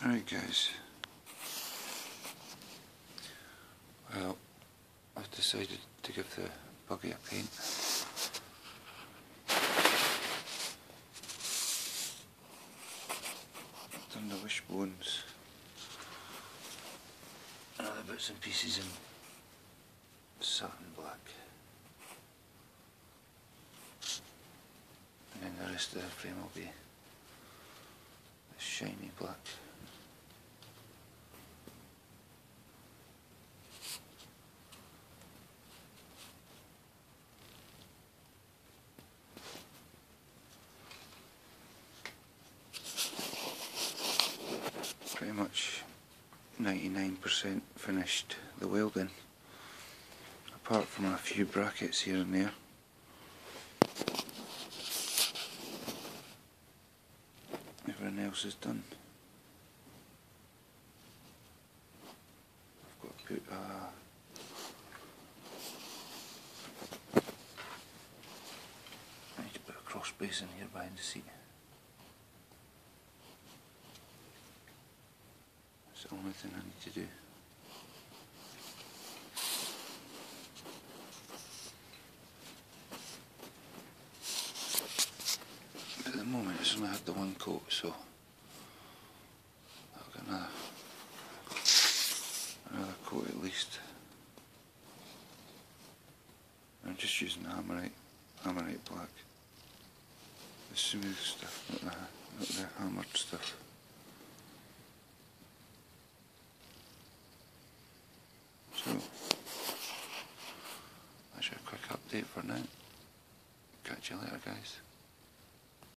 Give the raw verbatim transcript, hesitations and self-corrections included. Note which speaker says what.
Speaker 1: Alright guys, well, I've decided to give the buggy a paint. I've done the wishbones and other bits and pieces in satin black, and then the rest of the frame will be a shiny black. Pretty much ninety-nine percent finished the welding, apart from a few brackets here and there. Everything else is done. I've got to put a I need to put a cross brace in here behind the seat. That's the only thing I need to do. But at the moment it's only had the one coat, so I'll get another, another coat at least. I'm just using the Hammerite, Hammerite black. The smooth stuff, not the, not the hammered stuff. So, that's your quick update for now. Catch you later guys.